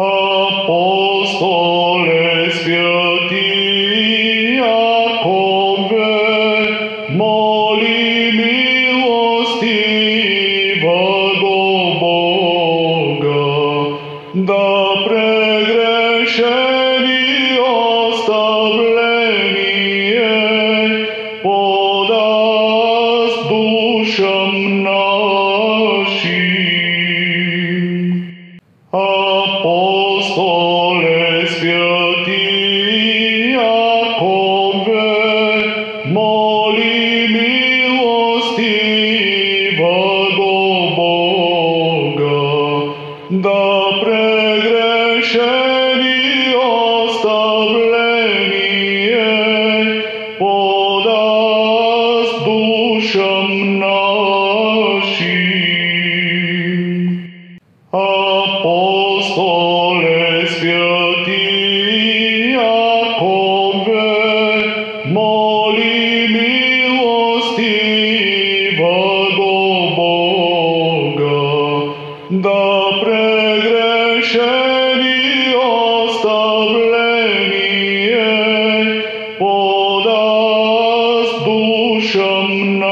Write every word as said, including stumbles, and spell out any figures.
Apostole sveti Jakove, moli milostivого Boga, da pregrešeni ostavljenije podaст dušam našim. Apostole sveti Jakove, moli milostivого Boga, da pregrešeni ostavljenije podaст dušam našim. Apostole sveti Jakove, moli milostivого Boga, da pregrešeni ostavljenije podaст dušam našim.